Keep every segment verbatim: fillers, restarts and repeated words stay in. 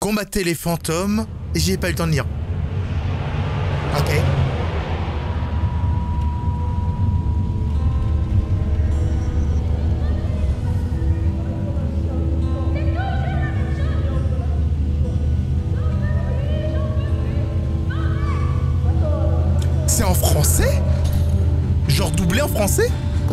Combattez les fantômes. J'y ai pas eu le temps de lire. Ok. C'est en français? Genre doublé en français?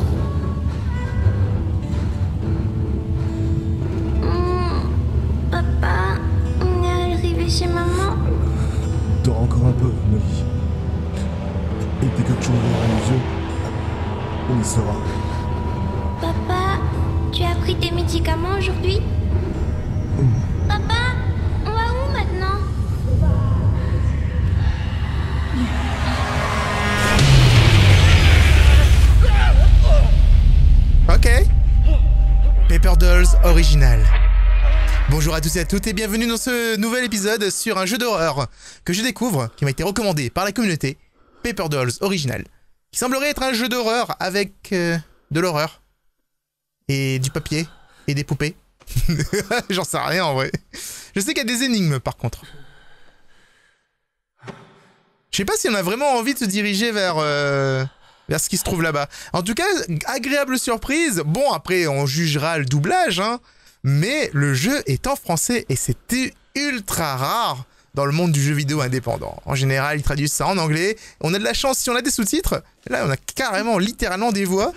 Mmh, papa, on est arrivé chez maman. Dors encore un peu, Molly. Et dès que tu ouvriras les yeux, on y sera. Papa, tu as pris tes médicaments aujourd'hui? Mmh. Papa, on va où maintenant? Ok. Paper Dolls original. Bonjour à tous et à toutes et bienvenue dans ce nouvel épisode sur un jeu d'horreur que je découvre, qui m'a été recommandé par la communauté, Paper Dolls original, qui semblerait être un jeu d'horreur avec euh, de l'horreur et du papier et des poupées. J'en sais rien en vrai. Je sais qu'il y a des énigmes par contre. Je sais pas si on a vraiment envie de se diriger vers... Euh... vers ce qui se trouve là-bas. En tout cas, agréable surprise. Bon, après, on jugera le doublage, hein. Mais le jeu est en français et c'était ultra rare dans le monde du jeu vidéo indépendant. En général, ils traduisent ça en anglais. On a de la chance si on a des sous-titres. Là, on a carrément, littéralement des voix.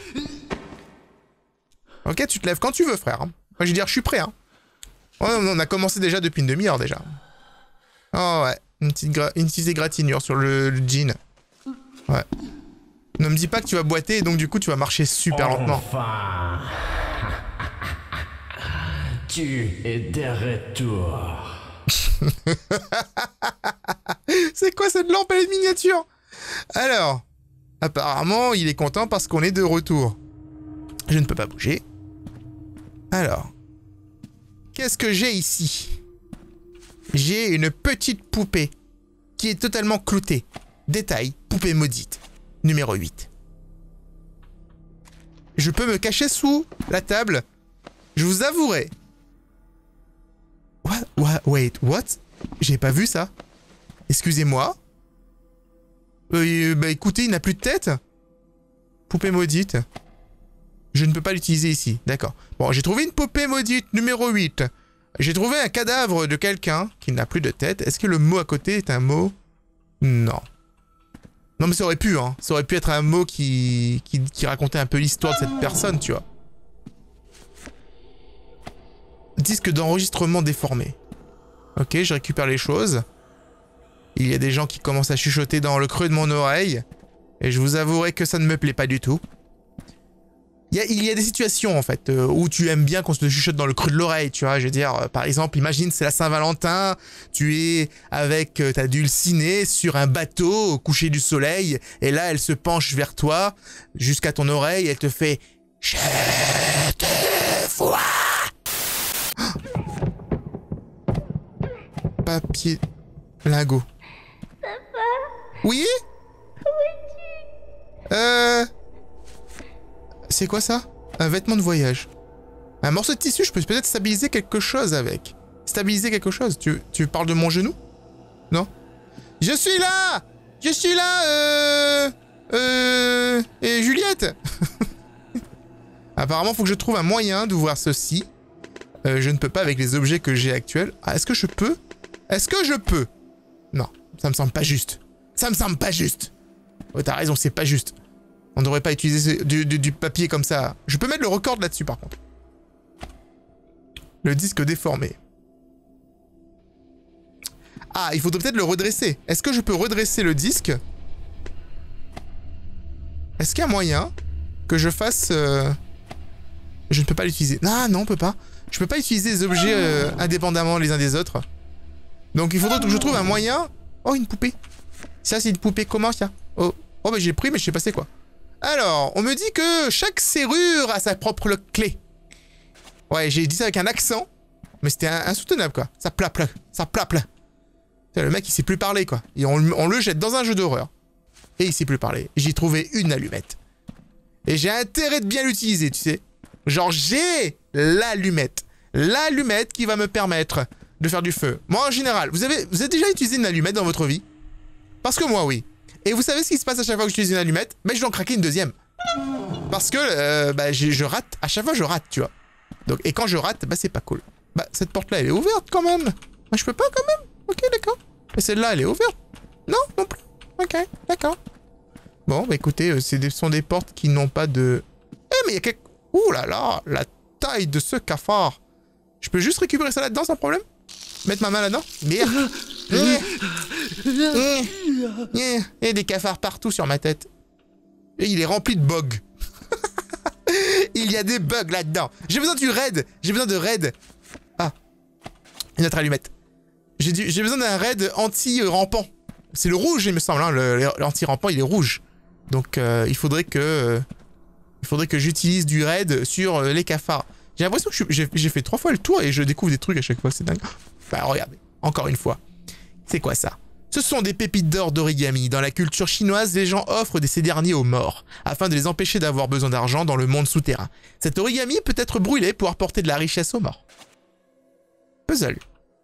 Ok, tu te lèves quand tu veux, frère. Moi, je veux dire, je suis prêt, hein. On a commencé déjà depuis une demi-heure, déjà. Oh, ouais. Une petite, gra... une petite égratignure sur le, le jean. Ouais. Ne me dis pas que tu vas boiter et donc du coup tu vas marcher super lentement. Enfin. Tu es de retour. C'est quoi cette lampe, elle est miniature? Alors, apparemment il est content parce qu'on est de retour. Je ne peux pas bouger. Alors, qu'est-ce que j'ai ici? J'ai une petite poupée qui est totalement cloutée. Détail, poupée maudite. Numéro huit. Je peux me cacher sous la table. Je vous avouerai. What? What? Wait, what? J'ai pas vu ça. Excusez-moi. Euh, bah écoutez, il n'a plus de tête. Poupée maudite. Je ne peux pas l'utiliser ici. D'accord. Bon, j'ai trouvé une poupée maudite numéro huit. J'ai trouvé un cadavre de quelqu'un qui n'a plus de tête. Est-ce que le mot à côté est un mot? Non. Non mais ça aurait pu, hein. Ça aurait pu être un mot qui, qui, qui racontait un peu l'histoire de cette personne, tu vois. Disque d'enregistrement déformé. Ok, je récupère les choses. Il y a des gens qui commencent à chuchoter dans le creux de mon oreille. Et je vous avouerai que ça ne me plaît pas du tout. Il y a, il y a des situations, en fait, euh, où tu aimes bien qu'on se chuchote dans le creux de l'oreille, tu vois. Je veux dire, euh, par exemple, imagine, c'est la Saint-Valentin, tu es avec euh, ta dulcinée sur un bateau au coucher du soleil, et là, elle se penche vers toi, jusqu'à ton oreille, elle te fait « Je te vois !» Papier... lingot. Papa, Oui? où es-tu? Euh... C'est quoi ça? Un vêtement de voyage. Un morceau de tissu, je peux peut-être stabiliser quelque chose avec. Stabiliser quelque chose? Tu, tu parles de mon genou? Non? Je suis là! Je suis là, euh... Euh... Et Juliette. Apparemment, faut que je trouve un moyen d'ouvrir ceci. Euh, je ne peux pas avec les objets que j'ai actuels. Ah, est-ce que je peux? Est-ce que je peux? Non, ça me semble pas juste. Ça me semble pas juste. Oh, t'as raison, c'est pas juste. On devrait pas utiliser du, du, du papier comme ça. Je peux mettre le record là-dessus par contre. Le disque déformé. Ah, il faudrait peut-être le redresser. Est-ce que je peux redresser le disque? Est-ce qu'il y a moyen que je fasse... Euh... Je ne peux pas l'utiliser. Ah non, on peut pas. Je peux pas utiliser les objets euh, indépendamment les uns des autres. Donc il faudrait que je trouve un moyen... Oh, une poupée. Ça, c'est une poupée. Comment ça? Oh, oh bah j'ai pris, mais je sais pas c'est quoi. Alors, on me dit que chaque serrure a sa propre clé. Ouais, j'ai dit ça avec un accent, mais c'était insoutenable, quoi. Ça plaple, ça plaple. Le mec, il sait plus parler, quoi. Et on, on le jette dans un jeu d'horreur. Et il sait plus parler. J'ai trouvé une allumette. Et j'ai intérêt de bien l'utiliser, tu sais. Genre, j'ai l'allumette. L'allumette qui va me permettre de faire du feu. Moi, en général, vous avez, vous avez déjà utilisé une allumette dans votre vie? Parce que moi, oui. Et vous savez ce qui se passe à chaque fois que j'utilise une allumette? Ben, je dois en craquer une deuxième. Parce que euh, bah, je rate. À chaque fois, je rate, tu vois. Donc, et quand je rate, bah, c'est pas cool. Bah, cette porte-là, elle est ouverte quand même. Bah, je peux pas quand même. Ok, d'accord. Et celle-là, elle est ouverte. Non, non plus. Ok, d'accord. Bon, bah écoutez, euh, ce sont des portes qui n'ont pas de... Eh, mais il y a quelque... Ouh là là, la taille de ce cafard. Je peux juste récupérer ça là-dedans sans problème? Mettre ma main là-dedans? Merde. Il y a des cafards partout sur ma tête. Et il est rempli de bugs. Il y a des bugs là-dedans. J'ai besoin du raid. J'ai besoin de raid. Ah. Une autre allumette. J'ai besoin d'un raid anti-rampant. C'est le rouge, il me semble. Hein. L'anti-rampant, il est rouge. Donc, euh, il faudrait que... Euh, il faudrait que j'utilise du raid sur euh, les cafards. J'ai l'impression que j'ai fait trois fois le tour et je découvre des trucs à chaque fois. C'est dingue. Bah, regardez. Encore une fois. C'est quoi ça? Ce sont des pépites d'or d'origami. Dans la culture chinoise, les gens offrent ces derniers aux morts, afin de les empêcher d'avoir besoin d'argent dans le monde souterrain. Cet origami peut être brûlé pour apporter de la richesse aux morts. Puzzle.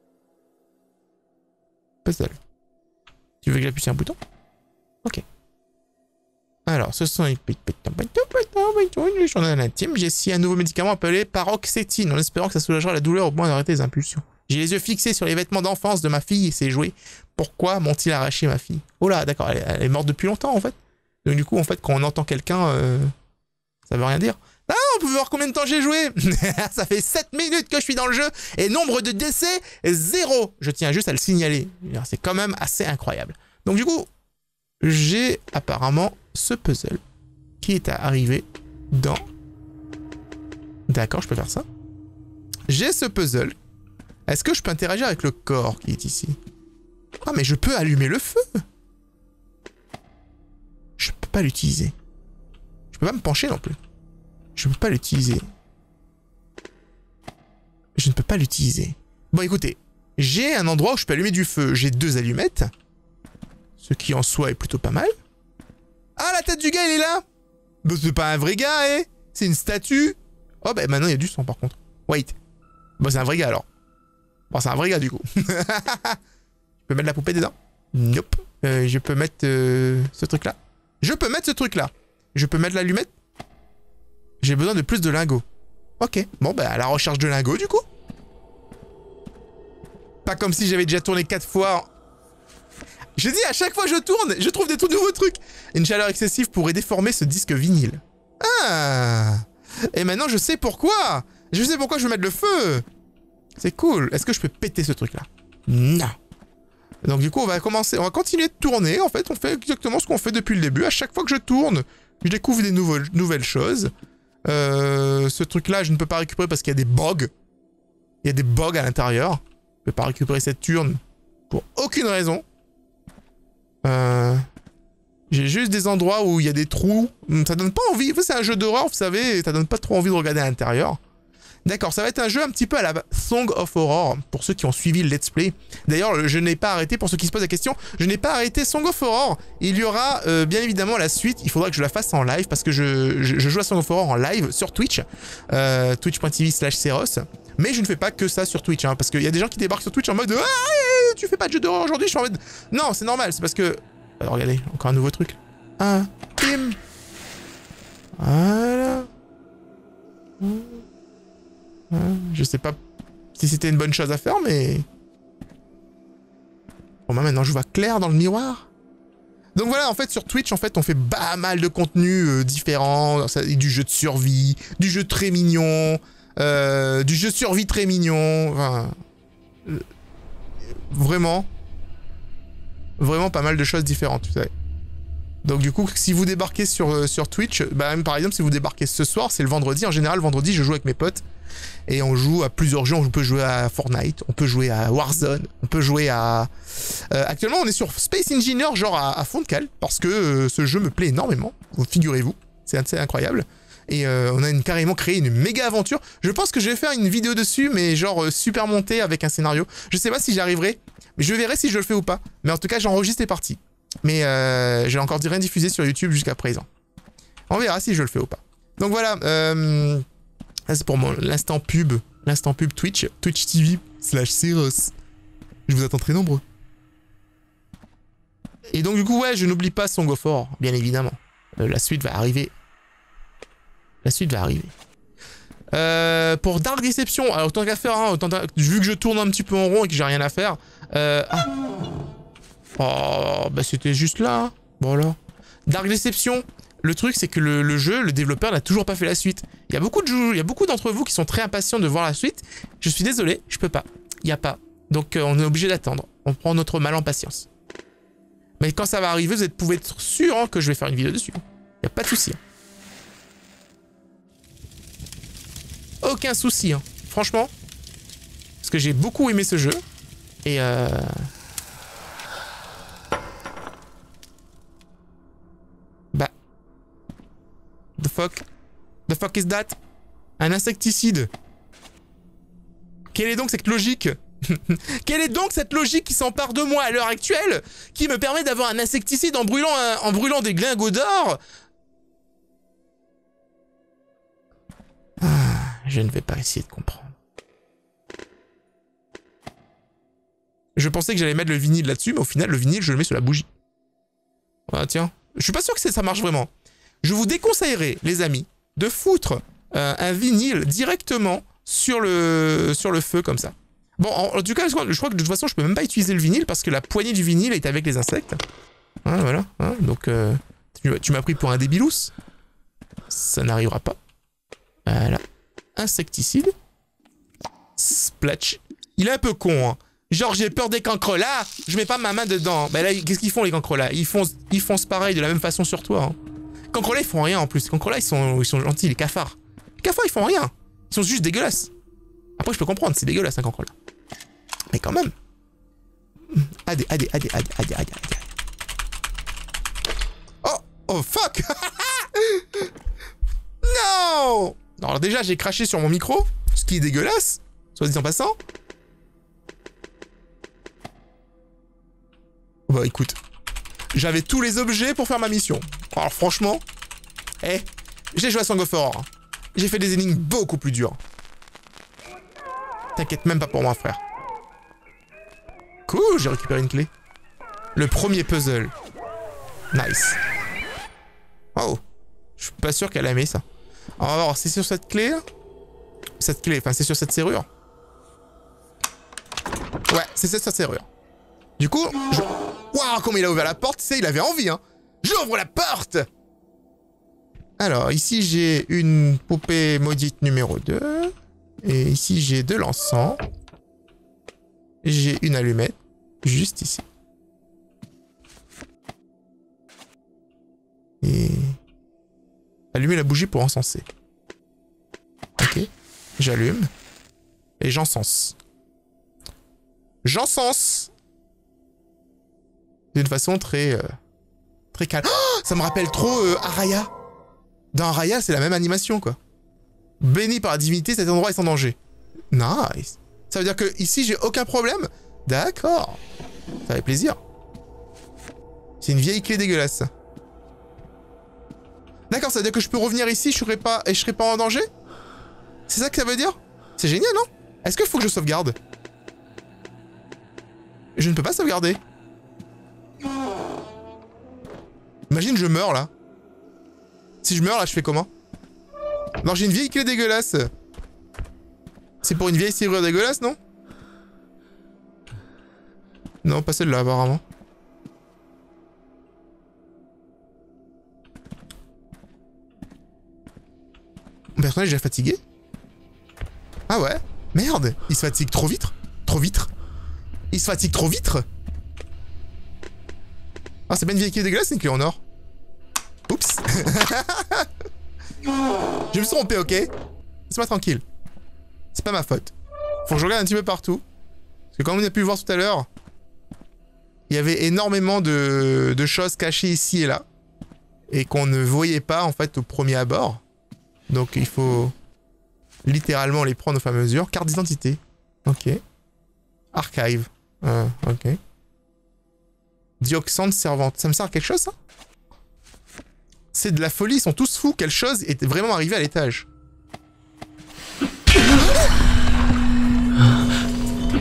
Puzzle. Tu veux que j'appuie sur un bouton? Ok. Alors, ce sont les journal intime. J'ai essayé un nouveau médicament appelé paroxétine, en espérant que ça soulagera la douleur au moins d'arrêter les impulsions. J'ai les yeux fixés sur les vêtements d'enfance de ma fille et ses jouets. Pourquoi m'ont-ils arraché ma fille? Oh là, d'accord, elle, elle est morte depuis longtemps en fait. Donc du coup, en fait, quand on entend quelqu'un, euh, ça veut rien dire. Ah, on peut voir combien de temps j'ai joué. Ça fait sept minutes que je suis dans le jeu et nombre de décès, zéro. Je tiens juste à le signaler. C'est quand même assez incroyable. Donc du coup, j'ai apparemment ce puzzle qui est arrivé dans... D'accord, je peux faire ça. J'ai ce puzzle. Est-ce que je peux interagir avec le corps qui est ici? Ah, mais je peux allumer le feu. Je peux pas l'utiliser. Je peux pas me pencher non plus. Je peux pas l'utiliser. Je ne peux pas l'utiliser. Bon, écoutez. J'ai un endroit où je peux allumer du feu. J'ai deux allumettes. Ce qui en soi est plutôt pas mal. Ah, la tête du gars, il est là. Bah, c'est pas un vrai gars, eh. C'est une statue. Oh, bah maintenant, il y a du sang, par contre. Wait. Bon, c'est un vrai gars, alors. Bon, c'est un vrai gars, du coup. Je peux mettre la poupée dedans? Nope. Euh, je peux mettre euh, ce truc-là. Je peux mettre ce truc-là. Je peux mettre l'allumette. J'ai besoin de plus de lingots. Ok. Bon, bah, à la recherche de lingots, du coup. Pas comme si j'avais déjà tourné quatre fois. Je dis, à chaque fois que je tourne, je trouve des tout nouveaux trucs. Une chaleur excessive pourrait déformer ce disque vinyle. Ah. Et maintenant, je sais pourquoi. Je sais pourquoi je veux mettre le feu. C'est cool. Est-ce que je peux péter ce truc-là? Non. Donc du coup, on va commencer, on va continuer de tourner. En fait, on fait exactement ce qu'on fait depuis le début. À chaque fois que je tourne, je découvre des nouveaux, nouvelles choses. Euh, ce truc-là, je ne peux pas récupérer parce qu'il y a des bugs. Il y a des bugs à l'intérieur. Je ne peux pas récupérer cette urne pour aucune raison. Euh, J'ai juste des endroits où il y a des trous. Ça donne pas envie. C'est un jeu d'horreur, vous savez. Ça donne pas trop envie de regarder à l'intérieur. D'accord, ça va être un jeu un petit peu à la Song of Horror, pour ceux qui ont suivi le let's play. D'ailleurs, je n'ai pas arrêté, pour ceux qui se posent la question, je n'ai pas arrêté Song of Horror. Il y aura euh, bien évidemment la suite, il faudra que je la fasse en live, parce que je, je, je joue à Song of Horror en live sur Twitch, euh, twitch point t v slash Seros. Mais je ne fais pas que ça sur Twitch, hein, parce qu'il y a des gens qui débarquent sur Twitch en mode « Ah, tu fais pas de jeu d'horreur aujourd'hui ?» Je suis en mode « Non, c'est normal, c'est parce que... » Alors, regardez, encore un nouveau truc. Ah, bim. Voilà. Je sais pas si c'était une bonne chose à faire, mais... Bon, bah maintenant je vois clair dans le miroir. Donc voilà, en fait, sur Twitch, en fait, on fait pas mal de contenus euh, différents. Ça, du jeu de survie, du jeu très mignon, euh, du jeu de survie très mignon. Enfin... Euh, vraiment. Vraiment pas mal de choses différentes, vous savez. Donc du coup, si vous débarquez sur, euh, sur Twitch, bah, même par exemple, si vous débarquez ce soir, c'est le vendredi. En général, vendredi, je joue avec mes potes. Et on joue à plusieurs jeux. On peut jouer à Fortnite, on peut jouer à Warzone, on peut jouer à... Euh, actuellement, on est sur Space Engineer, genre à, à fond de cale, parce que euh, ce jeu me plaît énormément. Figurez-vous, c'est assez incroyable. Et euh, on a une, carrément créé une méga aventure. Je pense que je vais faire une vidéo dessus, mais genre euh, super montée avec un scénario. Je sais pas si j'y arriverai, mais je verrai si je le fais ou pas. Mais en tout cas, j'enregistre les parties. Mais euh, j'ai encore rien diffusé sur YouTube jusqu'à présent. On verra si je le fais ou pas. Donc voilà, euh, c'est pour l'instant pub, l'instant pub Twitch, Twitch T V slash Cyros. Je vous attends très nombreux. Et donc du coup, ouais, je n'oublie pas Song of Horror, bien évidemment. Euh, la suite va arriver. La suite va arriver. Euh, pour Dark Deception, alors autant qu'à faire, hein, autant vu que je tourne un petit peu en rond et que j'ai rien à faire. Euh, ah. Oh, bah c'était juste là. Hein. Voilà. Dark Deception, le truc c'est que le, le jeu, le développeur n'a toujours pas fait la suite. Il y a beaucoup de il y a beaucoup d'entre vous qui sont très impatients de voir la suite. Je suis désolé, je peux pas. Il y a pas. Donc euh, on est obligé d'attendre. On prend notre mal en patience. Mais quand ça va arriver, vous pouvez être sûr hein, que je vais faire une vidéo dessus. Il y a pas de souci. Hein. Aucun souci, hein. Franchement. Parce que j'ai beaucoup aimé ce jeu. Et euh... Bah... The fuck? The fuck is that? Un insecticide. Quelle est donc cette logique? Quelle est donc cette logique qui s'empare de moi à l'heure actuelle, qui me permet d'avoir un insecticide en brûlant, un... en brûlant des glingos d'or? Je ne vais pas essayer de comprendre. Je pensais que j'allais mettre le vinyle là-dessus, mais au final, le vinyle, je le mets sur la bougie. Voilà, tiens. Je suis pas sûr que ça marche vraiment. Je vous déconseillerais, les amis, de foutre euh, un vinyle directement sur le, sur le feu, comme ça. Bon, en, en tout cas, je crois, je crois que de toute façon, je peux même pas utiliser le vinyle parce que la poignée du vinyle est avec les insectes. Hein, voilà. Hein, donc, euh, tu, tu m'as pris pour un débilous. Ça n'arrivera pas. Voilà. Insecticide. Splatch. Il est un peu con, hein. Genre, j'ai peur des cancres là, je mets pas ma main dedans. Bah là, qu'est-ce qu'ils font les cancres là? Ils font, ils foncent pareil de la même façon sur toi. Hein. Les cancres là, ils font rien en plus. Les cancres là, ils sont, ils sont gentils, les cafards. Les cafards, ils font rien. Ils sont juste dégueulasses. Après, je peux comprendre, c'est dégueulasse un cancre là. Mais quand même. Adé, adé, adé, adé, adé, adé, adé. Oh, oh fuck. Non. Alors déjà, j'ai craché sur mon micro, ce qui est dégueulasse, soit dit en passant. Bah écoute, j'avais tous les objets pour faire ma mission. Alors franchement, eh, j'ai joué à Song of Horror. J'ai fait des énigmes beaucoup plus dures. T'inquiète même pas pour moi, frère. Cool, j'ai récupéré une clé. Le premier puzzle. Nice. Oh, je suis pas sûr qu'elle a aimé ça. Alors, c'est sur cette clé, cette clé, enfin c'est sur cette serrure. Ouais, c'est cette serrure. Du coup, je... Waouh, comme il a ouvert la porte, tu sais, il avait envie, hein. J'ouvre la porte. Alors, ici, j'ai une poupée maudite numéro deux. Et ici, j'ai de l'encens. J'ai une allumette, juste ici. Et... allumer la bougie pour encenser. Ok. J'allume. Et j'encense. J'encense d'une façon très... Euh, très calme. Oh, ça me rappelle trop euh, Araya. Dans Araya, c'est la même animation, quoi. Béni par la divinité, cet endroit est sans danger. Nice. Ça veut dire que ici, j'ai aucun problème? D'accord. Ça fait plaisir. C'est une vieille clé dégueulasse. D'accord, ça veut dire que je peux revenir ici, je serai pas et je serai pas en danger? C'est ça que ça veut dire? C'est génial, non? Est-ce qu'il faut que je sauvegarde? Je ne peux pas sauvegarder. Imagine, je meurs là. Si je meurs là, je fais comment? Alors j'ai une vieille clé dégueulasse. C'est pour une vieille serrure dégueulasse, non? Non, pas celle-là apparemment. Mon personnage est fatigué? Ah ouais? Merde! Il se fatigue trop vite? Trop vite? Il se fatigue trop vite? Ah, c'est pas une vieille clé dégueulasse, c'est une clé en or. Oups! Je me suis trompé, ok? Laisse-moi tranquille. C'est pas ma faute. Faut que je regarde un petit peu partout. Parce que comme on a pu le voir tout à l'heure, il y avait énormément de, de choses cachées ici et là. Et qu'on ne voyait pas, en fait, au premier abord. Donc il faut littéralement les prendre au fur et à mesure. Carte d'identité. Ok. Archive. Euh, ok. Dioxante servante. Ça me sert à quelque chose, ça? C'est de la folie, ils sont tous fous. Quelle chose est vraiment arrivée à l'étage?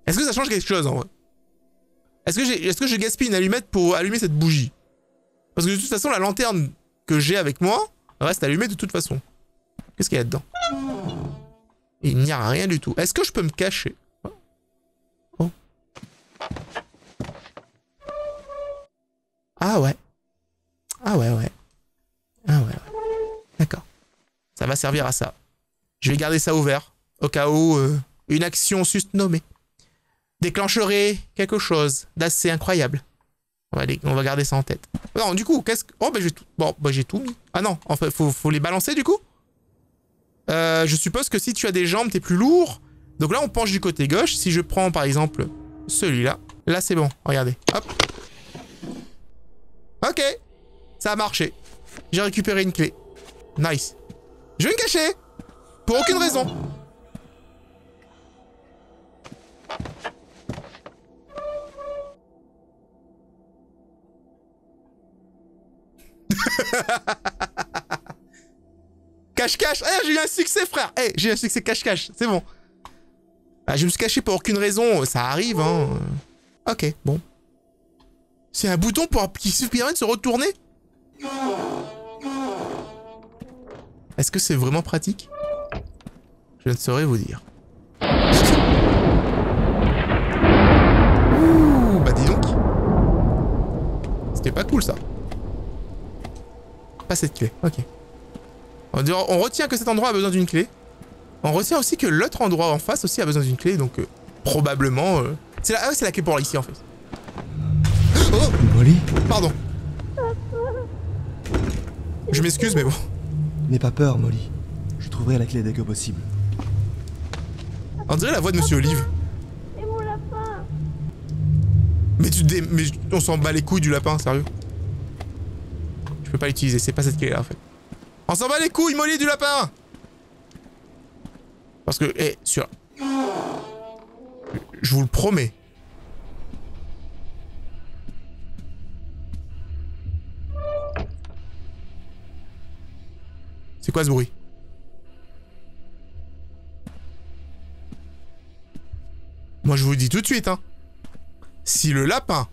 Est-ce que ça change quelque chose en vrai? Est-ce que, j'ai, est-ce que je gaspille une allumette pour allumer cette bougie? Parce que de toute façon, la lanterne que j'ai avec moi reste allumée de toute façon. Qu'est-ce qu'il y a dedans? Il n'y a rien du tout. Est-ce que je peux me cacher? Oh. Ah ouais. Ah ouais, ouais. Ah ouais, ouais. D'accord. Ça va servir à ça. Je vais garder ça ouvert, au cas où euh, une action susnommée déclencherait quelque chose d'assez incroyable. On va, les, on va garder ça en tête. Non, du coup, qu'est-ce que... Oh, bah j'ai tout... Bon, bah j'ai tout mis. Ah non, en fait, faut, faut les balancer, du coup euh, je suppose que si tu as des jambes, t'es plus lourd. Donc là, on penche du côté gauche. Si je prends, par exemple, celui-là. Là, c'est bon. Regardez. Hop. Ok. Ça a marché. J'ai récupéré une clé. Nice. Je vais me cacher. Pour aucune raison. Cache-cache. Eh, j'ai eu un succès, frère. Eh, j'ai eu un succès cache-cache. C'est bon. Ah, je me suis caché pour aucune raison. Ça arrive, hein. Ok, bon. C'est un bouton pour qui se permet de se retourner. Est-ce que c'est vraiment pratique? Je ne saurais vous dire. Ouh, bah dis donc. C'était pas cool ça. Pas cette clé, ok. On, dit, on retient que cet endroit a besoin d'une clé. On retient aussi que l'autre endroit en face aussi a besoin d'une clé, donc euh, probablement... Euh... C'est la... Ah, c'est la clé pour ici en fait. Oh, Molly? Pardon. Je m'excuse, mais bon. N'aie pas peur, Molly. Je trouverai la clé dès que possible. On dirait la voix de Monsieur Olive. Et mon lapin. Mais tu dé... Mais on s'en bat les couilles du lapin, sérieux. Je peux pas l'utiliser, c'est pas cette clé là en fait. On s'en bat les couilles, Molly, du lapin. Parce que, eh, sur... Je vous le promets. C'est quoi ce bruit? Moi je vous le dis tout de suite, hein. Si le lapin...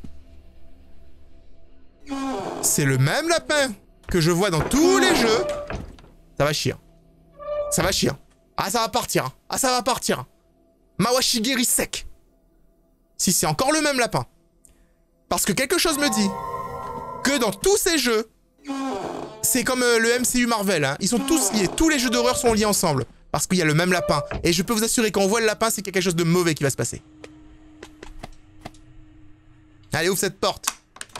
c'est le même lapin que je vois dans tous les jeux, ça va chier. Ça va chier. Ah, ça va partir. Ah, ça va partir. Mawashigiri sec. Si c'est encore le même lapin. Parce que quelque chose me dit que dans tous ces jeux, c'est comme euh, le M C U Marvel, hein. Ils sont tous liés. Tous les jeux d'horreur sont liés ensemble. Parce qu'il y a le même lapin. Et je peux vous assurer, quand on voit le lapin, c'est qu'il y a quelque chose de mauvais qui va se passer. Allez, ouvre cette porte.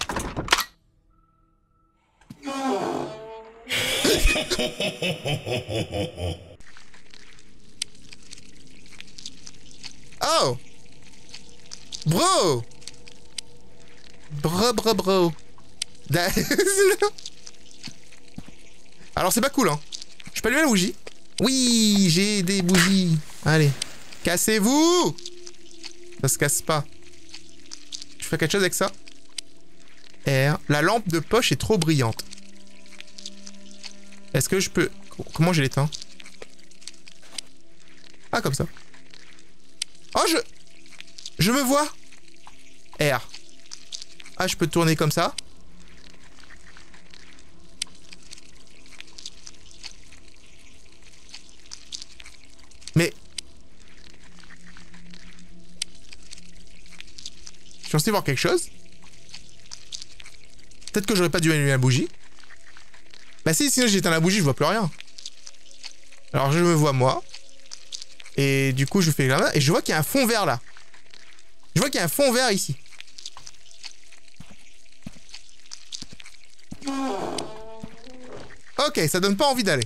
Oh! Bro! Bro, bro, bro. Alors c'est pas cool, hein. Je peux allumer la bougie? Oui, j'ai des bougies. Allez. Cassez-vous! Ça se casse pas. Je fais quelque chose avec ça? R. La lampe de poche est trop brillante. Est-ce que je peux... Comment je l'éteins? Ah, comme ça. Oh, je... Je me vois. R. Ah, je peux tourner comme ça. Mais... Je suis censé voir quelque chose. Peut-être que j'aurais pas dû allumer la bougie. Bah si, sinon j'éteins la bougie, je vois plus rien. Alors je me vois moi. Et du coup je fais la main et je vois qu'il y a un fond vert là. Je vois qu'il y a un fond vert ici. Ok, ça donne pas envie d'aller.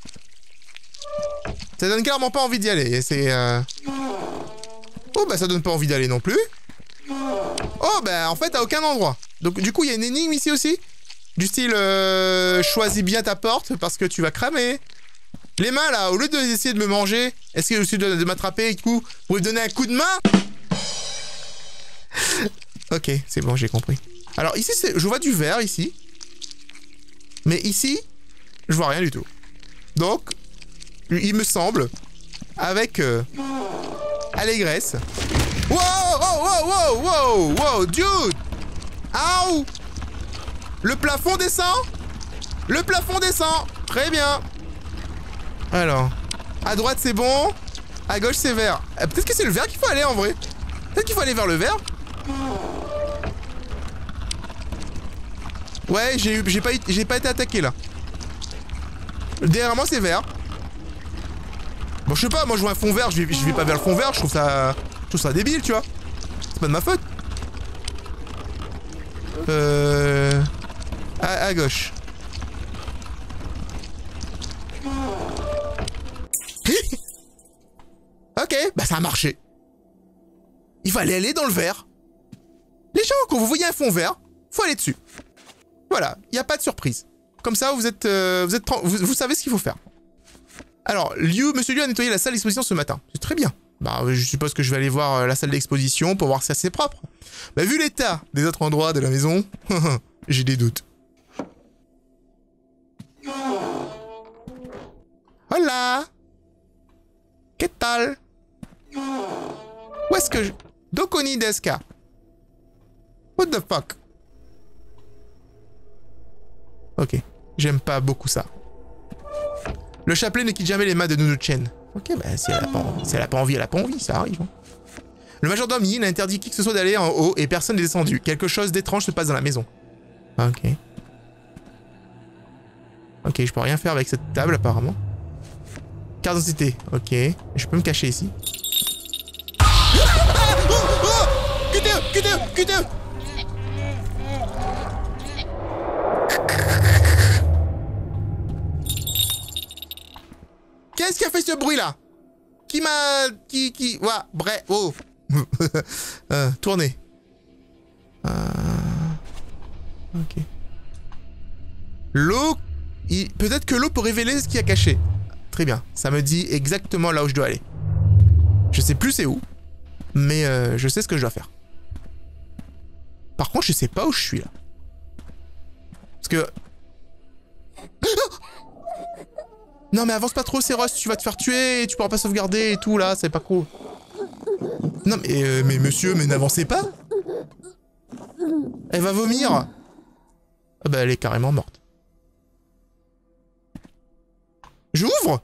Ça donne clairement pas envie d'y aller. C'est... Euh... Oh bah ça donne pas envie d'aller non plus. Oh bah en fait à aucun endroit. Donc du coup il y a une énigme ici aussi. Du style euh, choisis bien ta porte parce que tu vas cramer. Les mains là, au lieu d'essayer de me manger, est-ce que je suis de, de m'attraper et du coup, vous pouvez me donner un coup de main? Ok, c'est bon, j'ai compris. Alors ici, je vois du vert ici. Mais ici, je vois rien du tout. Donc, il me semble, avec euh, allégresse... Wow! oh, oh, oh, wow, wow, dude! Ow! Le plafond descend? Le plafond descend! Très bien. Alors, à droite c'est bon, à gauche c'est vert. Euh, Peut-être que c'est le vert qu'il faut aller en vrai. Peut-être qu'il faut aller vers le vert. Ouais, j'ai j'ai pas, j'ai pas été attaqué là. Derrière moi c'est vert. Bon, je sais pas, moi je vois un fond vert, je vais, je vais pas vers le fond vert, je trouve ça, je trouve ça débile, tu vois. C'est pas de ma faute. Euh... À, à gauche. Ok, bah ça a marché. Il fallait aller dans le vert. Les gens, quand vous voyez un fond vert, faut aller dessus. Voilà, il n'y a pas de surprise. Comme ça, vous êtes, euh, vous, êtes vous, vous savez ce qu'il faut faire. Alors, Liu, Monsieur Liu a nettoyé la salle d'exposition ce matin. C'est très bien. Bah, je suppose que je vais aller voir euh, la salle d'exposition pour voir si c'est propre. Bah, vu l'état des autres endroits de la maison, j'ai des doutes. Hola! Que tal? Où est-ce que je... Dokoni desu ka? What the fuck? Ok, j'aime pas beaucoup ça. Le chapelet ne quitte jamais les mains de Nunu Chen. Ok, bah si elle a pas, si elle a pas envie, elle a pas envie, ça arrive. Hein. Le majordome Yin a interdit qui que ce soit d'aller en haut et personne n'est descendu. Quelque chose d'étrange se passe dans la maison. Ok. Ok, je peux rien faire avec cette table apparemment. Carte d'identité, ok. Je peux me cacher ici. Ah, oh, oh, Q T E, Q T E, Q T E. Qu'est-ce qui a fait ce bruit là? Qui m'a... Qui... Qui... Ouais, bref, oh. euh, tournez. Euh... Ok. L'eau... Il... Peut-être que l'eau peut révéler ce qu'il y a caché. Très bien, ça me dit exactement là où je dois aller. Je sais plus c'est où, mais euh, je sais ce que je dois faire. Par contre, je sais pas où je suis là. Parce que... Non mais avance pas trop, c'est Rust, tu vas te faire tuer et tu pourras pas sauvegarder et tout là, c'est pas cool. Non mais, euh, mais monsieur, mais n'avancez pas. Elle va vomir. Ah bah elle est carrément morte. J'ouvre.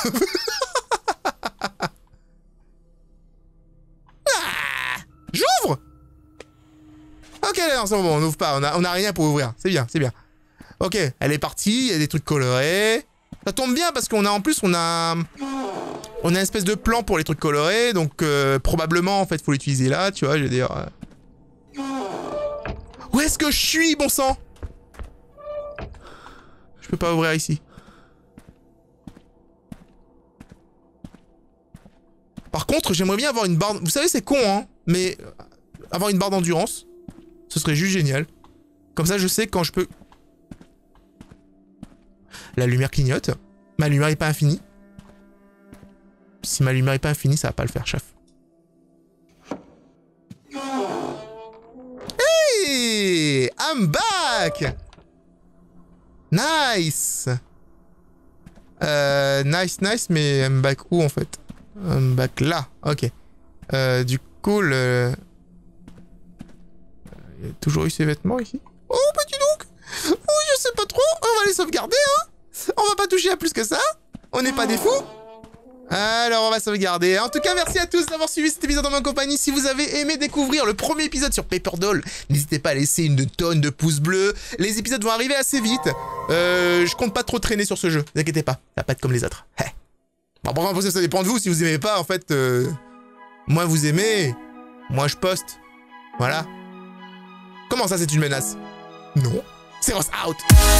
Ah, j'ouvre. Ok, non, c'est bon, on n'ouvre pas, on a, on a rien pour ouvrir, c'est bien, c'est bien. Ok, elle est partie, il y a des trucs colorés. Ça tombe bien parce qu'on a en plus, on a... On a une espèce de plan pour les trucs colorés, donc euh, probablement en fait faut l'utiliser là, tu vois, je veux dire... Euh... Où est-ce que je suis, bon sang? Je peux pas ouvrir ici. Par contre, j'aimerais bien avoir une barre... Vous savez, c'est con, hein, mais avoir une barre d'endurance, ce serait juste génial. Comme ça, je sais quand je peux... La lumière clignote. Ma lumière n'est pas infinie. Si ma lumière n'est pas infinie, ça va pas le faire, chef. Hey! I'm back! Nice! Euh, nice, nice, mais I'm back où en fait? I'm back là, ok. Euh, du coup, le... Il y a toujours eu ces vêtements ici. Oh, petit donc! Oh, je sais pas trop, on va les sauvegarder, hein! On va pas toucher à plus que ça. On n'est pas des fous. Alors on va sauvegarder. En tout cas, merci à tous d'avoir suivi cet épisode en ma compagnie. Si vous avez aimé découvrir le premier épisode sur Paper Doll, n'hésitez pas à laisser une tonne de pouces bleus. Les épisodes vont arriver assez vite. Euh, je compte pas trop traîner sur ce jeu. Ne vous inquiétez pas, ça va pas être comme les autres. Bon, bon, après, ça dépend de vous. Si vous aimez pas, en fait, euh, moins vous aimez, moins je poste. Voilà. Comment ça, c'est une menace? Non. C'est Ross out.